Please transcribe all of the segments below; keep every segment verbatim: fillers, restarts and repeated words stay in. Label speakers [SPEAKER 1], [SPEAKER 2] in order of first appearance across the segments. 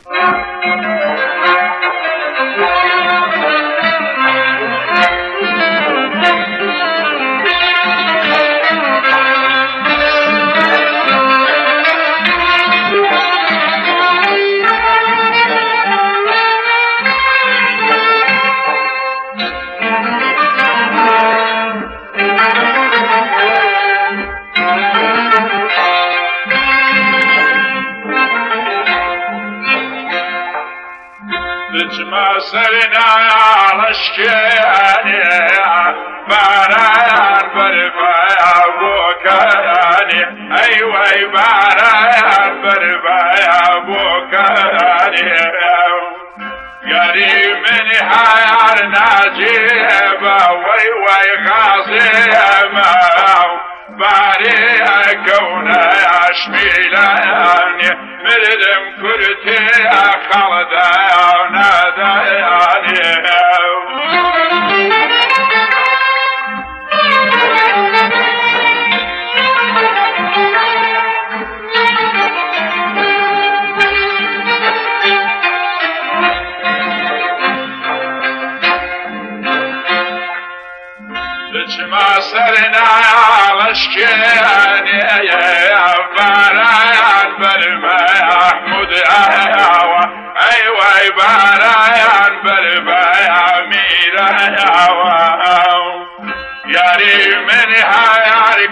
[SPEAKER 1] بجمع سرنا على شكياني باران بربايا بوكاني ايوه باران بربايا بوكاني قريب من حيار ناجيبا وي وي خاصيما باري كونا اشميلاني مردم كرتي خلدا ناداني ما سرنا على شكياني يا باران برما محمود ايوا ايوا باران برما ميرا ايوا ياري من حيار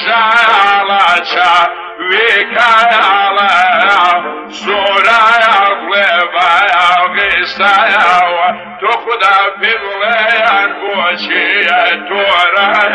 [SPEAKER 1] كجالا ويكالا سورا يغلبا يغيسا تخدا في بليان بوشي تورا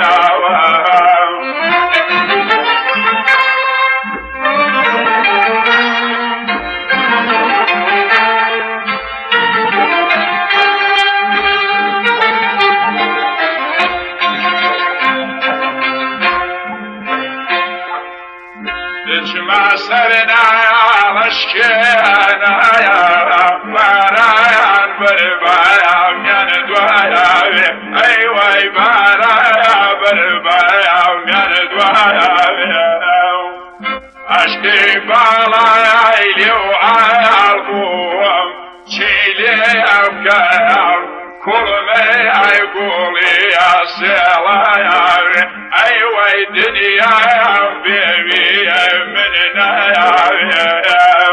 [SPEAKER 1] ما سرنا على شكينا يا باران بربايا من دوايا ايوه باران بربايا من دوايا اشكي بالاي لو عالقوم شيلي افكار كل ما يقول يا سلايا ايوه الدنيا يا بيبي مننا يا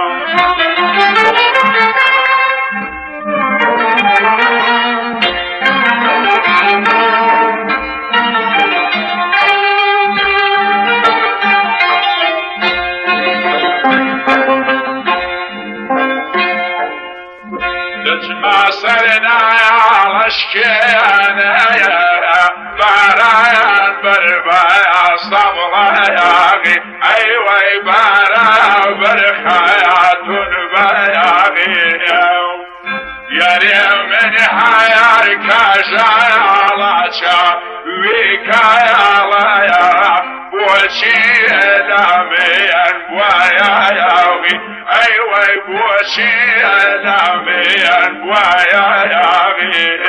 [SPEAKER 1] ما سرنا على شكينا يا باران بربايا صبلا ياغي ايوه باران برخايات باياغي ياري من حيار كاجالا ويكايالا يا بوشي داميان بوايا ياغي ايوه بوشي داميان بوايا ياغي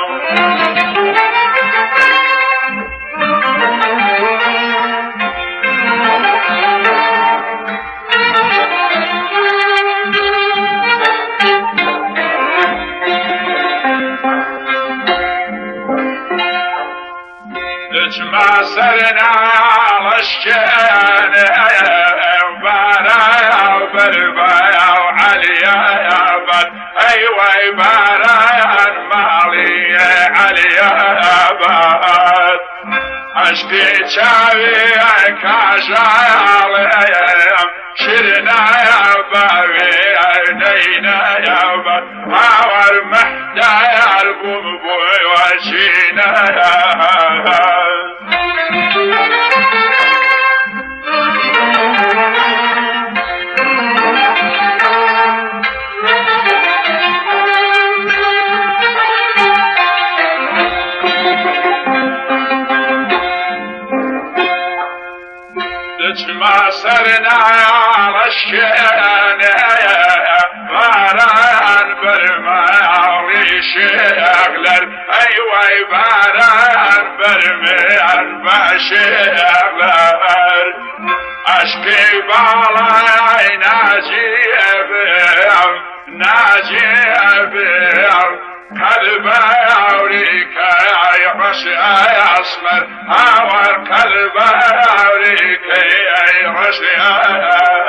[SPEAKER 1] ما سرنا على الشكينا بارا بربايا وعليا يا بد ايوه باران مالي عليا يا بد اشتي شاوي كاجالي شرنا يا بابي عينينا يا بد حاور محدايا البوبوي وشينا يا ما سرنا على الشكينا يا باران برما ويشغلر ايوه باران برما بشغلر اشكي بالاي ناجيب عجيب كلب أوريك يا رشي أسمر هاور كلب أوريك يا رشي